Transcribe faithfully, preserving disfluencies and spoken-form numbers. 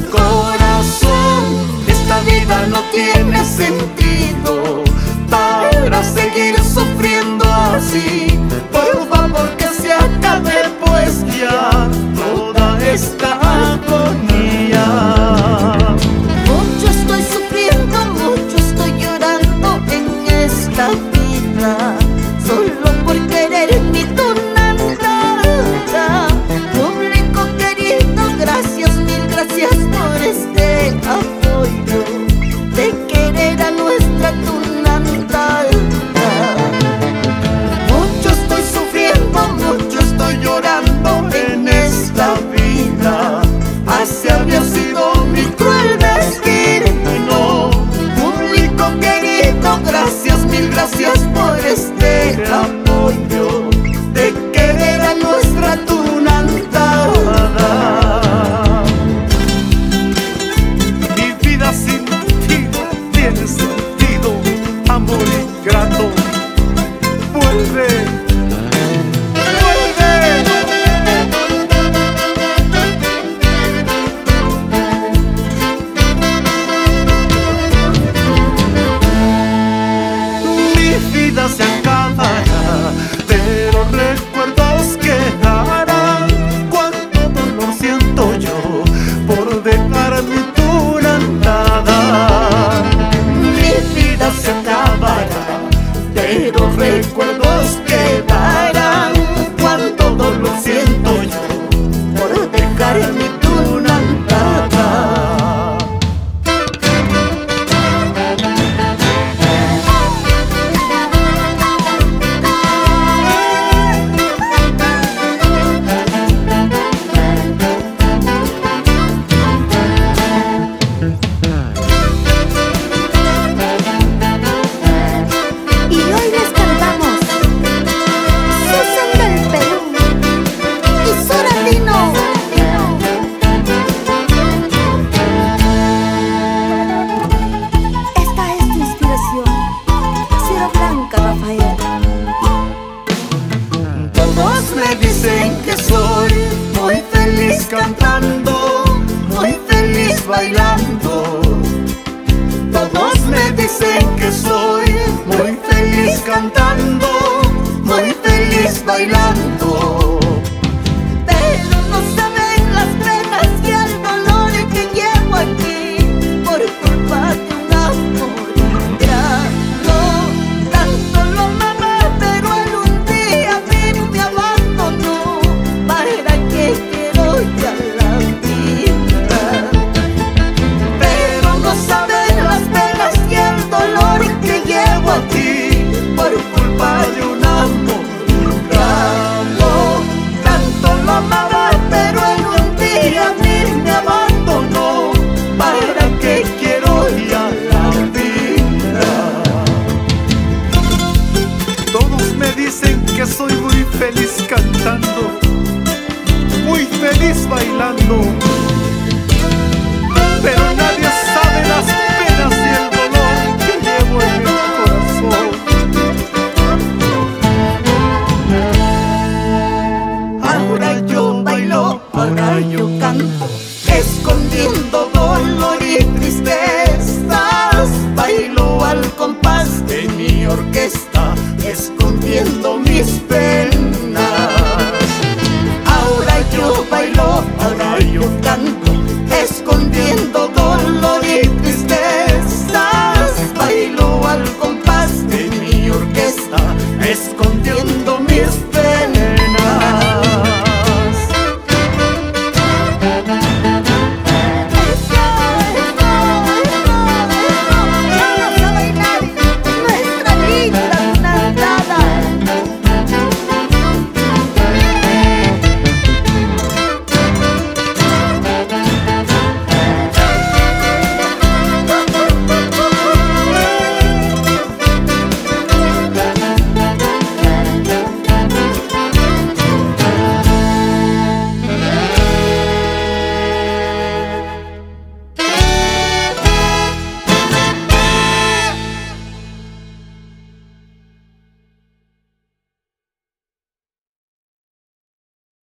corazón, esta vida no tiene sentido para seguir sufriendo así. Por favor que se acabe pues ya toda esta agonía. Mucho estoy sufriendo, mucho estoy llorando en esta vida, solo por querer mi tunantara. Público querido, gracias, mil gracias por este apoyo de querer a nuestra tunantara. Mucho estoy sufriendo, mucho estoy llorando en esta vida, así había sido mi cruel destino. Público querido, gracias, mil gracias por este apoyo de querer a nuestra tunantara. Mi vida sin ti no tiene sentido, amor ingrato, vuelve. Se acabará, pero recuerdos quedarán. Cuánto dolor siento yo por dejar mi tunantara. Mi vida se acabará, pero recuerdos quedarán. Cuánto dolor siento yo por dejar mi tunantara. Dicen que soy muy feliz cantando, muy feliz bailando. Todos me dicen que soy muy feliz cantando, muy feliz bailando.